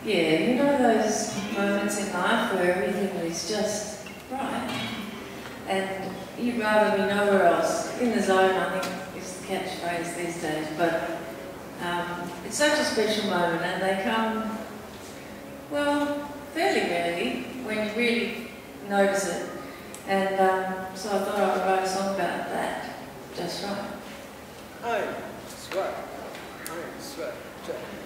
Yeah, you know those moments in life where everything is just right, and you'd rather be nowhere else. In the zone, I think, is the catchphrase these days, but it's such a special moment, and they come, well, fairly rarely when you really notice it. And so I thought I would write a song about that, just right. Oh, sweat. Oh, sweat.